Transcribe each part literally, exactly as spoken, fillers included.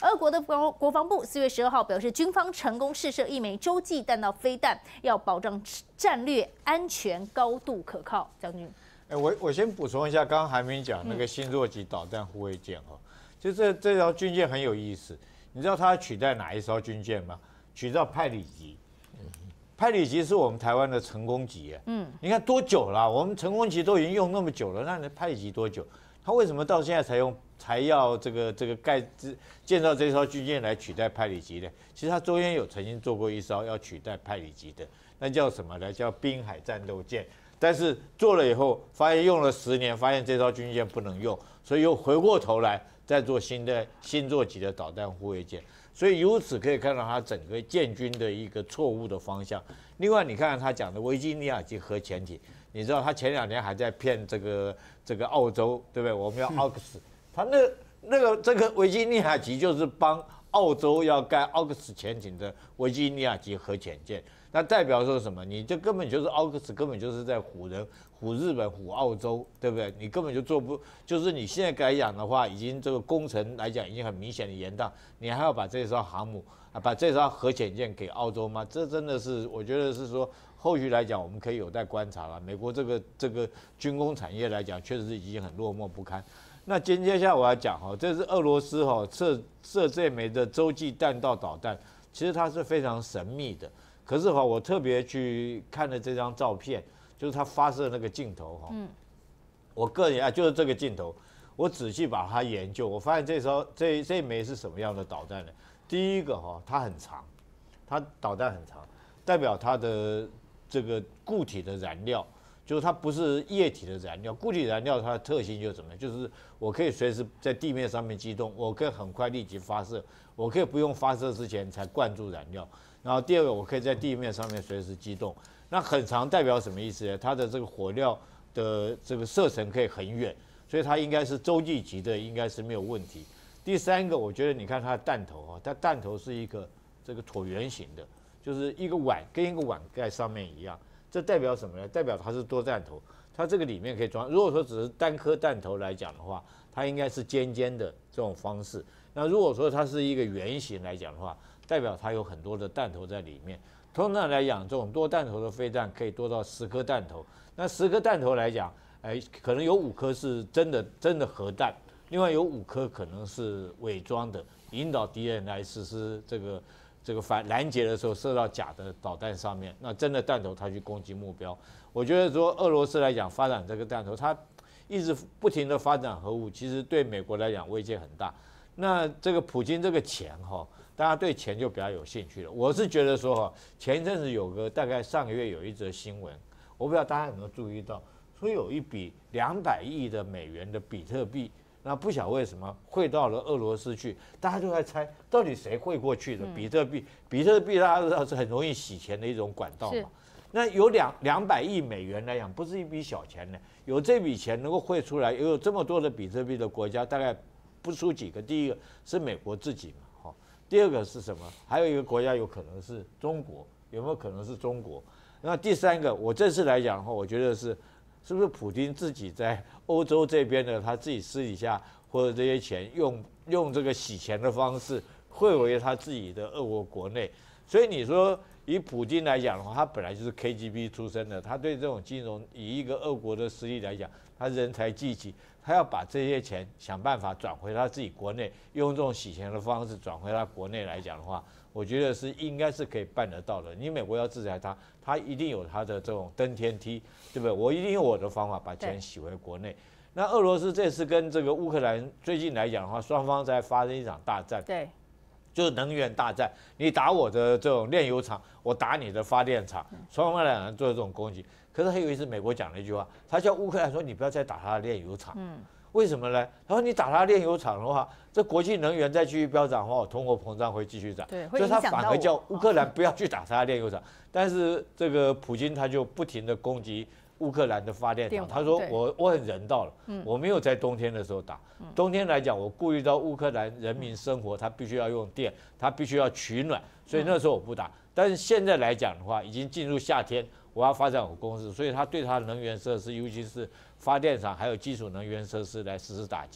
俄国的国国防部四月十二号表示，军方成功试射一枚洲际弹道飞弹，要保障战略安全高度可靠。将军， 哎，我我先补充一下，刚刚韩明讲那个新座级导弹护卫舰哈，就这这条军舰很有意思。你知道它取代哪一艘军舰吗？取代派里级。派里级是我们台湾的成功级，嗯，你看多久了？我们成功级都已经用那么久了，那派里级多久？他为什么到现在才用才要这个这个盖建造这艘军舰来取代派里级呢？其实他中间有曾经做过一艘要取代派里级的，那叫什么呢？叫滨海战斗舰。但是做了以后，发现用了十年，发现这艘军舰不能用，所以又回过头来再做新的新座级的导弹护卫舰。所以由此可以看到它整个建军的一个错误的方向。另外，你看看他讲的维吉尼亚级核潜艇，你知道他前两年还在骗这个这个澳洲，对不对？我们要奥克斯，他那那个这个维吉尼亚级就是帮澳洲要盖奥克斯潜艇的维吉尼亚级核潜舰，那代表说什么？你这根本就是奥克斯，根本就是在唬人。唬日本、唬澳洲，对不对？你根本就做不，就是你现在来讲的话，已经这个工程来讲已经很明显的延宕，你还要把这艘航母啊，把这艘核潜舰给澳洲吗？这真的是，我觉得是说后续来讲，我们可以有待观察了。美国这个这个军工产业来讲，确实是已经很落寞不堪。那接接下来我要讲哈，这是俄罗斯哈射射这枚的洲际弹道导弹，其实它是非常神秘的。可是哈，我特别去看了这张照片。就是它发射那个镜头哈，嗯，我个人啊，就是这个镜头，我仔细把它研究，我发现这艘这这枚是什么样的导弹呢？第一个哈，它很长，它导弹很长，代表它的这个固体的燃料，就是它不是液体的燃料，固体燃料它的特性就是什么？就是我可以随时在地面上面机动，我可以很快立即发射，我可以不用发射之前才灌注燃料。然后第二个，我可以在地面上面随时机动。那很长代表什么意思呢？它的这个火料的这个射程可以很远，所以它应该是洲际级的，应该是没有问题。第三个，我觉得你看它的弹头啊，它弹头是一个这个椭圆形的，就是一个碗跟一个碗盖上面一样。这代表什么呢？代表它是多弹头，它这个里面可以装。如果说只是单颗弹头来讲的话，它应该是尖尖的这种方式。那如果说它是一个圆形来讲的话，代表它有很多的弹头在里面。通常来讲，这种多弹头的飞弹可以多到十颗弹头。那十颗弹头来讲，哎，可能有五颗是真的真的核弹，另外有五颗可能是伪装的，引导敌人来实施这个这个反拦截的时候射到假的导弹上面。那真的弹头它去攻击目标。我觉得说俄罗斯来讲发展这个弹头，它一直不停的发展核武，其实对美国来讲威胁很大。那这个普京这个钱哈。大家对钱就比较有兴趣了。我是觉得说哈，前一阵子有个大概上个月有一则新闻，我不知道大家有没有注意到，说有一笔两百亿的美元的比特币，那不晓得为什么汇到了俄罗斯去，大家就在猜到底谁汇过去的。比特币，比特币大家都知道是很容易洗钱的一种管道嘛。那有两两百亿美元来讲，不是一笔小钱呢。有这笔钱能够汇出来，又有这么多的比特币的国家，大概不输几个。第一个是美国自己嘛。第二个是什么？还有一个国家有可能是中国，有没有可能是中国？那第三个，我这次来讲的话，我觉得是，是不是普丁自己在欧洲这边呢？他自己私底下或者这些钱用用这个洗钱的方式汇回他自己的俄国国内。所以你说以普丁来讲的话，他本来就是 K G B 出身的，他对这种金融以一个俄国的实力来讲，他人才济济。他要把这些钱想办法转回他自己国内，用这种洗钱的方式转回他国内来讲的话，我觉得是应该是可以办得到的。你美国要制裁他，他一定有他的这种登天梯，对不对？我一定有我的方法把钱洗回国内。那俄罗斯这次跟这个乌克兰最近来讲的话，双方在发生一场大战， 对， 就是能源大战。你打我的这种炼油厂，我打你的发电厂，双方两人做这种攻击。可是还有一次，美国讲了一句话，他叫乌克兰说：“你不要再打他的炼油厂。”嗯，为什么呢？他说：“你打他炼油厂的话，这国际能源再继续飙涨的话，通货膨胀会继续涨。” 对， 所以他反而叫乌克兰不要去打他的炼油厂。但是这个普京他就不停的攻击乌克兰的发电厂。他说：“我我很人道了，我没有在冬天的时候打。冬天来讲，我顾虑到乌克兰人民生活，他必须要用电，他必须要取暖，所以那时候我不打。但是现在来讲的话，已经进入夏天。”我要发展我公司，所以他对他的能源设施，尤其是发电厂还有基础能源设施来实施打击。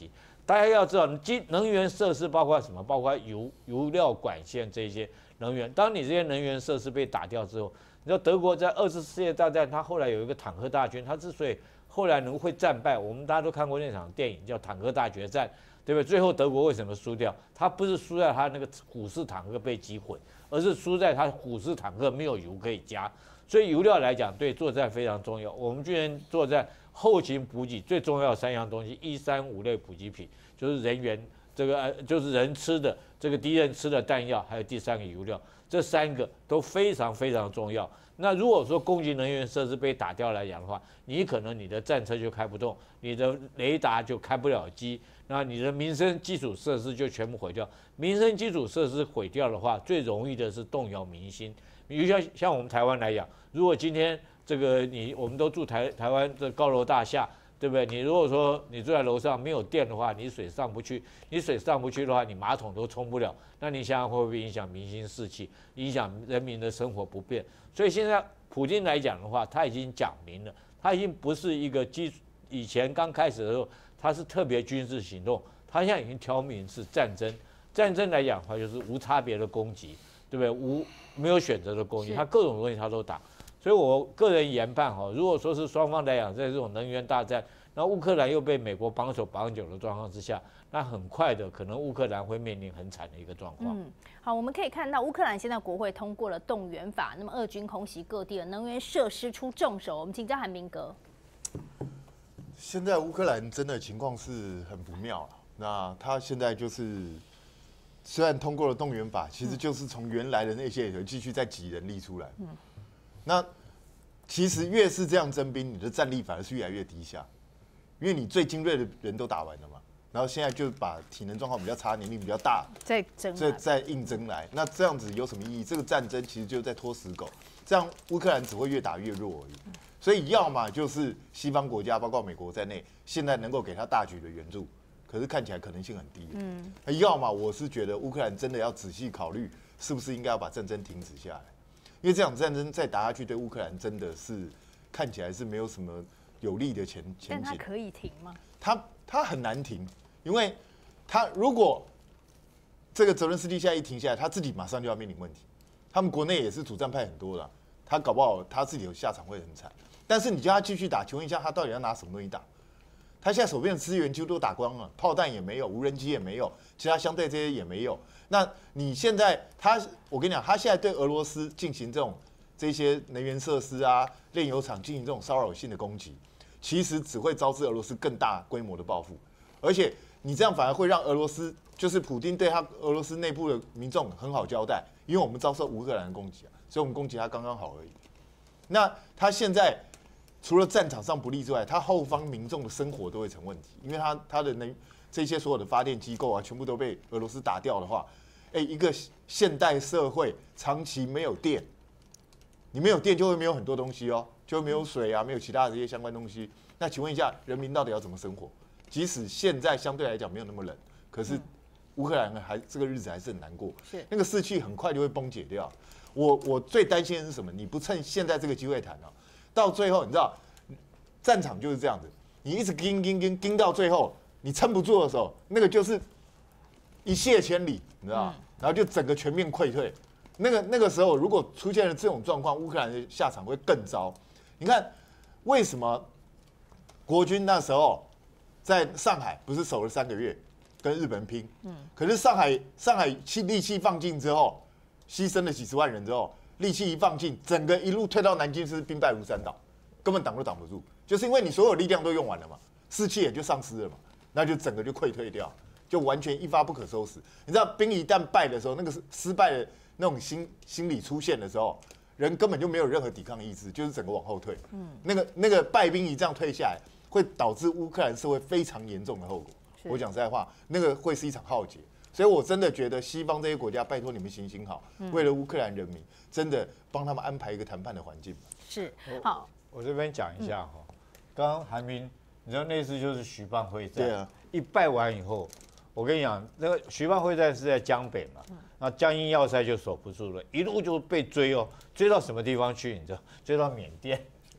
大家要知道，基能源设施包括什么？包括油油料管线这些能源。当你这些能源设施被打掉之后，你知道德国在二次世界大战，它后来有一个坦克大军，它之所以后来能会战败，我们大家都看过那场电影叫《坦克大决战》，对不对？最后德国为什么输掉？它不是输在它那个虎式坦克被击毁，而是输在它虎式坦克没有油可以加。所以油料来讲，对作战非常重要。我们军人作战后勤补给最重要的三样东西，一三五类补给品，就是人员这个呃就是人吃的，这个敌人吃的弹药，还有第三个油料，这三个都非常非常重要。那如果说攻击能源设施被打掉来讲的话，你可能你的战车就开不动，你的雷达就开不了机，那你的民生基础设施就全部毁掉。民生基础设施毁掉的话，最容易的是动摇民心。比如像像我们台湾来讲，如果今天这个你我们都住台台湾的高楼大厦，对不对？你如果说你住在楼上没有电的话，你水上不去，你水上不去的话，你马桶都冲不了。那你想想会不会影响民心士气，影响人民的生活不便？所以现在普京来讲的话，他已经讲明了，他已经不是一个基以前刚开始的时候，他是特别军事行动，他现在已经挑明是战争。战争来讲的话，就是无差别的攻击，对不对？无没有选择的攻击，他各种东西他都打。所以我个人研判哈，如果说是双方来讲在这种能源大战，然后乌克兰又被美国绑手绑脚的状况之下，那很快的可能乌克兰会面临很惨的一个状况。 嗯，好，我们可以看到乌克兰现在国会通过了动员法，那么俄军空袭各地的能源设施出重手。我们请教韩明哥。 现在乌克兰真的情况是很不妙了。那他现在就是虽然通过了动员法，其实就是从原来的那些里头继续再挤人力出来。嗯，那其实越是这样征兵，你的战力反而是越来越低下，因为你最精锐的人都打完了嘛。然后现在就把体能状况比较差、年龄比较大， 再征， 再再应征来，那这样子有什么意义？这个战争其实就在拖死狗，这样乌克兰只会越打越弱而已。所以要么就是西方国家，包括美国在内，现在能够给他大局的援助，可是看起来可能性很低。嗯，要么我是觉得乌克兰真的要仔细考虑，是不是应该要把战争停止下来，因为这场战争再打下去，对乌克兰真的是看起来是没有什么有利的前前景。 但它可以停吗？ 它它很难停，因为他如果这个泽伦斯基现在一停下来，他自己马上就要面临问题。他们国内也是主战派很多的，他搞不好他自己有下场会很惨。但是你叫他继续打，请问一下，他到底要拿什么东西打？他现在手边的资源几乎都打光了，炮弹也没有，无人机也没有，其他相对这些也没有。那你现在他，我跟你讲，他现在对俄罗斯进行这种这些能源设施啊、炼油厂进行这种骚扰性的攻击，其实只会招致俄罗斯更大规模的报复，而且你这样反而会让俄罗斯，就是普丁对他俄罗斯内部的民众很好交代，因为我们遭受乌克兰的攻击啊，所以我们攻击他刚刚好而已。那他现在除了战场上不利之外，他后方民众的生活都会成问题，因为他他的能这些所有的发电机构啊，全部都被俄罗斯打掉的话，哎，一个现代社会长期没有电，你没有电就会没有很多东西哦，就会没有水啊，没有其他的这些相关东西。那请问一下，人民到底要怎么生活？即使现在相对来讲没有那么冷，可是乌克兰还这个日子还是很难过， 是那个士气很快就会崩解掉。我我最担心的是什么？你不趁现在这个机会谈啊，到最后你知道，战场就是这样子，你一直盯盯盯盯到最后，你撑不住的时候，那个就是一泻千里，你知道吗？然后就整个全面溃退。那个那个时候，如果出现了这种状况，乌克兰的下场会更糟。你看，为什么国军那时候在上海不是守了三个月，跟日本人拼？嗯，可是上海上海气力气放尽之后，牺牲了几十万人之后，力气一放尽，整个一路退到南京是兵败如山倒，根本挡都挡不住，就是因为你所有力量都用完了嘛，士气也就丧失了嘛，那就整个就溃退掉，就完全一发不可收拾。你知道兵一旦败的时候，那个失败的那种心心理出现的时候，人根本就没有任何抵抗意志，就是整个往后退。嗯，那个那个败兵一这样退下来，会导致乌克兰社会非常严重的后果。我讲实在话，那个会是一场浩劫。所以我真的觉得西方这些国家，拜托你们行行好，为了乌克兰人民，真的帮他们安排一个谈判的环境。 是，好， 我这边讲一下哈，刚刚韩明，你知道那次就是徐蚌会战， 对啊， 一败完以后，我跟你讲，那个徐蚌会战是在江北嘛，那江阴要塞就守不住了，一路就被追哦，追到什么地方去？你知道？追到缅甸，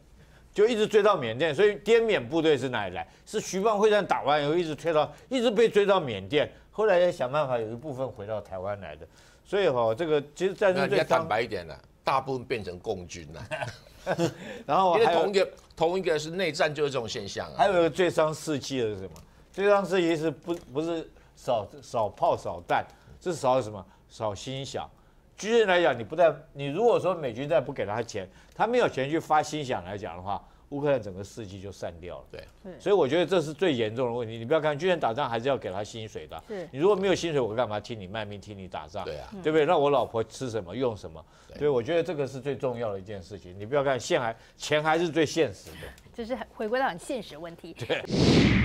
就一直追到缅甸，所以滇缅部队是哪里来？是徐蚌会战打完以后一直推到，一直被追到缅甸，后来再想办法有一部分回到台湾来的。所以哈、哦，这个其实战争最坦白一点了，大部分变成共军了。 然后因为同一个同一个是内战就是这种现象啊。 还有一个最伤士气的是什么？最伤士气是不不是少少炮少弹，是少什么？少心想。军人来讲，你不但你如果说美军再不给他钱，他没有钱去发心想来讲的话，乌克兰整个士气就散掉了。 对， 所以我觉得这是最严重的问题。你不要看军人打仗还是要给他薪水的。你如果没有薪水，我干嘛听你卖命听你打仗？ 对啊， 对不对？让我老婆吃什么用什么？对，我觉得这个是最重要的一件事情。你不要看现还钱还是最现实的， 就是回归到很现实的问题。 对。